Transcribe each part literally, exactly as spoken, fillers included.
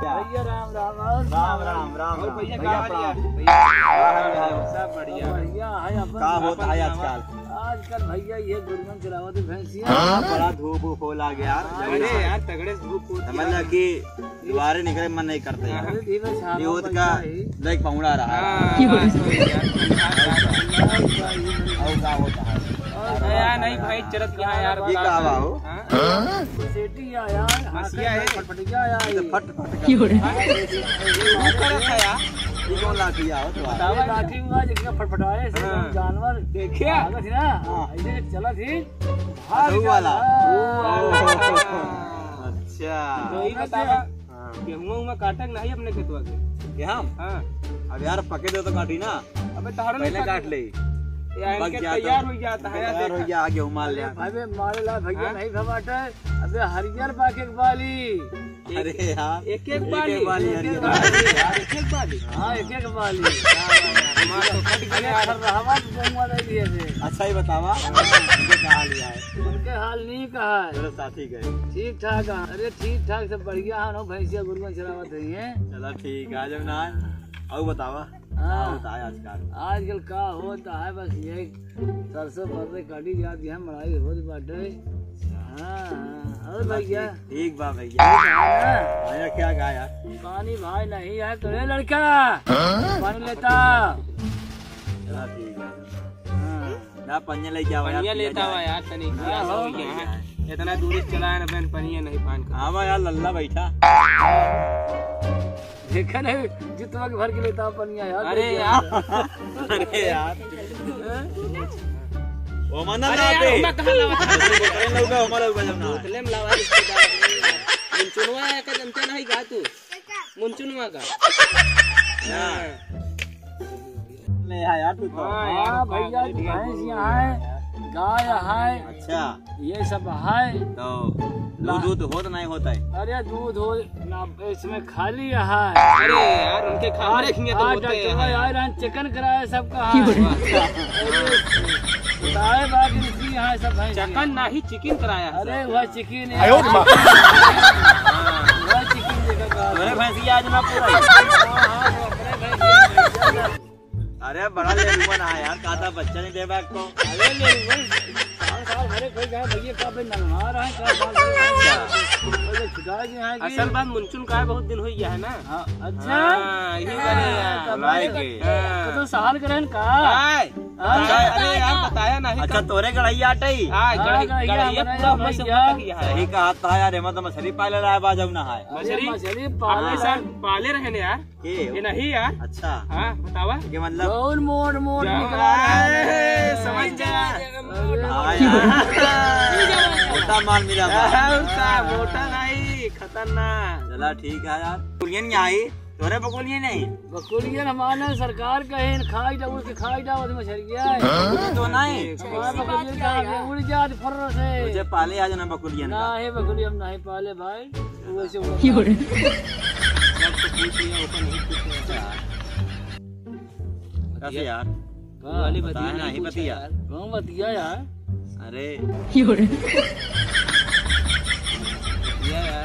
भैया राम राम राम राम राम भैया सब बढ़िया बढ़िया है। क्या होता है आजकल? आजकल भैया ये गुरगन चलावत भैंसिया बड़ा धूप वूप हो लग यार। अरे यार तगड़े धूप मतलब कि दोबारा निकले मन नहीं करते यार। यूथ का देख पहुंचा रहा है यार। नहीं भाई चरत कहाँ यार? ये क्या हुआ हो? सेठी आया हंसिया है फटफटिया आया फट फट क्यों करत है यार? ये कौन लाठी आओ तो बतावा लाठी हुआ जिसका फटफटाए से जानवर देखिए आगे थी ना ऐसे चला थी भाग वाला। अच्छा तो ये बतावा गेहूं में काटक नहीं अपने खेतवा के ये हम हां अब यार पके दो तो काटी ना। अबे ताड़ पहले काट ले यार इनके तैयार हो जाता है यार। तैयार हो गया आगे उमाल लिया भाई मारे ला भैया नहीं भवाटा अबे हरियर बाके बाली। अरे यार एक एक बाली बाली हरियर यार एक एक बाली हां एक एक बाली मां तो कट गया कर रहा बहुमा दे दिए थे। अच्छा ही बतावा उनके क्या हाल है? उनके हाल नहीं कहा है मेरे साथी गए ठीक ठाक। अरे ठीक ठाक सब बढ़िया है। भैंसिया गुरगन चलावत है। चलो ठीक है जब ना और बतावा हाँ बताया आजकल आजकल का होता है बस ये सरसों पर काटी जाती है मड़ाई होती बाटे। हाँ और भैया ठीक बा भैया भैया क्या गाया? पानी भाई नहीं है तो रे लड़का पानी लेता। चला ठीक है ना पन्ने ले क्या पनिया लेता हुआ यार तनी हो गया इतना दूर से चला है ना बहन पनिया नहीं पान का। हाँ यार लल्ला बैठा देखा नहीं जितना भर के लेता पनिया यार। अरे यार अरे यार वो मना ना पे मैं कहां लावा बोतल लौका हमारा ऊपर जब ना बोतल में लावा रिश्तेदार मुंचुनवा है का जनता नहीं का तू मुंचुनवा का ले आ यार तू तो। हां भैया भैंस यहाँ है गाय है। अच्छा ये सब है तो दूध दूध होता नहीं होता है? अरे दूध हो ना इसमें खाली है। अरे यार उनके खाने खेंगे तो होते हैं यार चिकन कराया सबका बताए बाकी इसकी यहाँ सब है चिकन नहीं चिकन कराया। अरे वह चिकन है वह चिकन देखा अरे भैंसिया आज ना पूरा अरे बड़ा ले बना यार काता बच्चा नहीं दे बैग को। अरे ले साल साल हरे कोई गए भैया का पे नंगा रहा है का साल छुटा गया है। असल बात मुंचुन का बहुत दिन हो गया है ना। अच्छा यही करे यार बुलाए के तो साल करन का अरे यार बताया नहीं। अच्छा तोरे गड़ैया आटई हां गड़ैया पूरा हमसे मुंह तक है। सही कहा था यार मत मछली पाले रहा बाजब ना है मछली मछली पाले सर पाले रहे यार ये नहीं यार। अच्छा हां बतावा ये मतलब मोड़ मोड़ मोड़ समझ जा मोटा माल मिला मोटा नहीं खतरनाक। चला ठीक है यार बकुलियन नहीं आई तोरे बकुलियन नहीं बकुलियन हमारे सरकार कहे खाई जाओ उसके खाई जाओ मछलिया तो नहीं बकुलियन का उड़ जात फर से मुझे पाले आज ना बकुलियन ना है बकुलियन नहीं पाले भाई वैसे कैसे यार वाली बताया नहीं बतिया कौन बतिया यार? अरे यार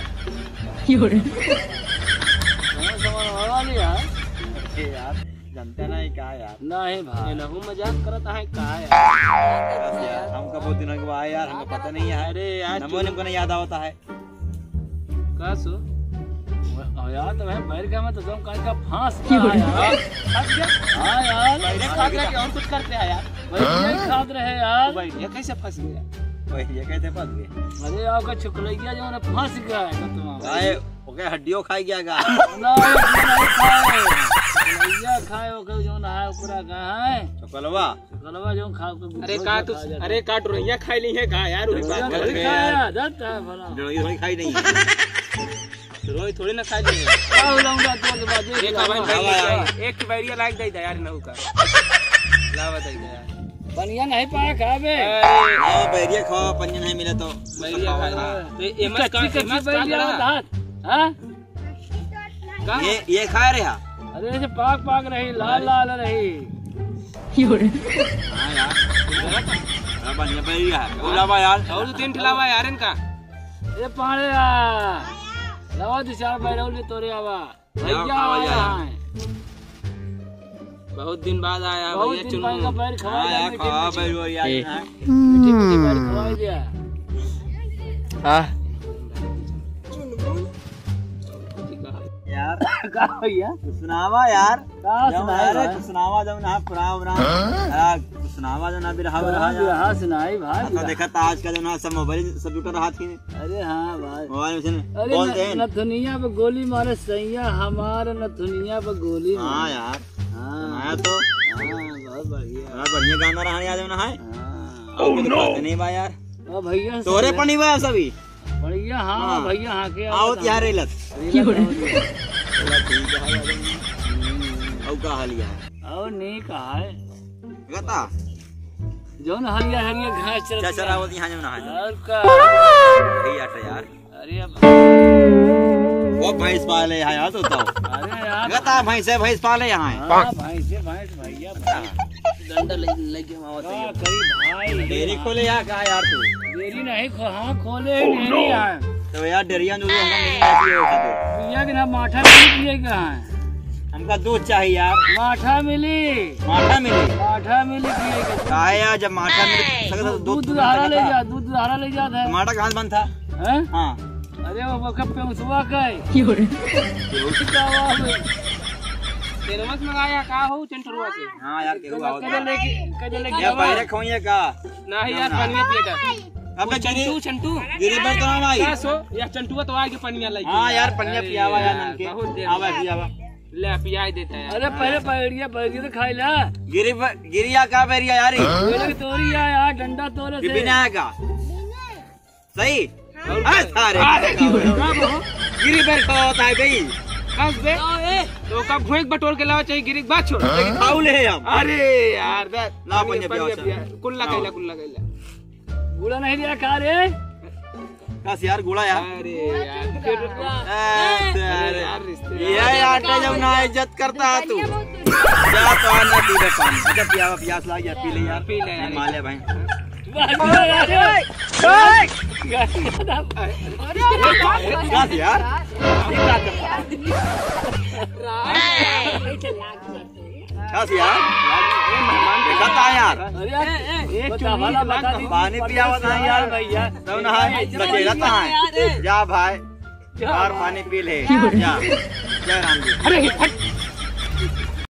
यार यार जानते नहीं क्या यार नहीं भाई नहु मजाक करता है क्या यार? यार हमका बहुत दिनों के बाद यार हमको पता नहीं है। अरे यार नमो ने को याद आता है का सो यार तो मैं बैर का मैं तो तुम कहीं का फांस गया यार। हां यार बैठे खा के और कुछ करते हैं यार बैठे खाद रहे यार बैठे कैसे फंस गया ये कैसे फंस गए? अरे आपका छुकलैया जो ना फंस गया है तुम भाई ओके हड्डियों खाई गया गा ना नहीं खाए छुकलैया खाए ओके जो ना है ऊपर का है चकलवा चकलवा जो खा के अरे का तू अरे का टोरिया खाई ली है का यार उरी बात कर खाया दत्ता है भला रोई खाई नहीं है रोई थोड़ी ना खा लिए का लाऊंगा तो के बाद एक भाई एक बैरिया लाग दे दे यार नहु का ला बता दे यार पनिया नहीं पाया खाबे हां बैरिया खाओ पनिया नहीं मिले तो बैरिया खा तो एमस का एमस बैरिया हाथ हां ये ये खा रहे हैं? अरे ऐसे पाक पाक रही लाल लाल रही हां यार हां बढ़िया बैरिया है बोलावा यार और तीन ठिलावा यार इनका ये पाड़े यार लवा दो चार बैरौली तोरे आवा भैया आया है बहुत दिन बाद आया बहुत भैया दिन चुनू बाद का बैर खवा हाँ यार खवा बैर वो यार मीठी मीठी बैर खवा दिया हां यार का भैया सुनावा यार का सुनाई सुनावा जब ना पुरा पुरा सुनावा जो ना भी रहा रहा यार हाँ सुनाई भाई तो देखा था आज का जो ना सब मोबाइल सब जुटा रहा थी अरे हाँ भाई मोबाइल में अरे बोलते हैं नथुनिया पे गोली मारे सैया हमारे नथुनिया पे गोली हाँ यार हाँ आया तो बहुत बढ़िया बड़ा बढ़िया गाना रहा याद है ना है ओह नो नहीं बा यार ओ भैया तोरे पनी बा सभी बढ़िया हाँ भैया हाँ के आओ यार रेलत औ का हालिया और नहीं कहा है गता जो न हरिया हरिया घास चल क्या चरावत यहां जो ना है और का सही आटा यार अरे वो भैंस पाले है यार तो तो अरे यार गता भैंस है भैंस पाले यहां है हां भाई से भाई भैया डंडा लगे मावत क्या करी भाई डेरी खोले यार का यार तू डेरी नहीं खो हाँ खोले ही नहीं यार तो यार डेरिया जो हमका नहीं आती है तो पिया के ना माठा नहीं पिए कहाँ है हमका दूध चाहिए यार माठा मिली माठा मिली माठा मिली पिए के काहे यार जब माठा मिली सके तो दूध दूध दुधारा ले जा दूध दुधारा ले जा है टमाटर कहां से बन था हैं हां अरे वो बकप पे उसवा का है तेरमत मंगाया का हो चंटरुआ से हां यार के हुआ कदे लेके कदे लेके या पैरे खोइए का नहीं यार पनिया पिएगा अबे चंटू चंटू गिरी पर तो भाई क्या सो या चंटुआ तो आके पनिया लगी हां यार पनिया पियावा यार नन के बहुत देर आवा पियावा ले पियाई देता है अरे पहले पैरिया पैरिया तो खाई ला गिरी पर गिरिया का बेरिया यार पहले तोरी आ यार डंडा तोरे से बिना का सही हां सारे गिरी पर का होता है भाई कब बे तो कब भोग बटोर के लावा चाहिए गिरी बात छोड़ लेकिन खाऊ ले हम अरे यार दा ला पनिया पिया कुल्ला कैला कुल्ला कैला गुड़ा नहीं दिया खा रे कस यार गुड़ा यार अरे यार फिर अरे यार रिश्ते ये आटा जब ना इज्जत करता है तू जा तो आना पी ले पानी अच्छा पिया प्यास लग गया पी ले यार पी ले यार माले भाई कस यार कस यार देखा था यार पानी पिया बता यार भैया तब ना बचेगा कहाँ है जा भाई यार पानी पी ले जा जय राम जी अरे